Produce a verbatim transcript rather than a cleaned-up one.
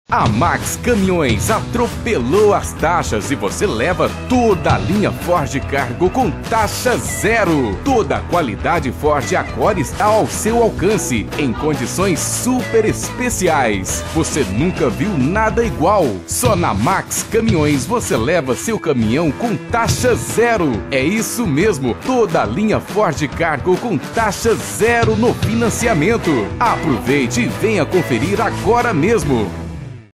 A Max Caminhões atropelou as taxas e você leva toda a linha Ford Cargo com taxa zero. Toda a qualidade Ford Accord está ao seu alcance, em condições super especiais. Você nunca viu nada igual. Só na Max Caminhões você leva seu caminhão com taxa zero. É isso mesmo, toda a linha Ford Cargo com taxa zero no financiamento. Aproveite e venha conferir agora mesmo.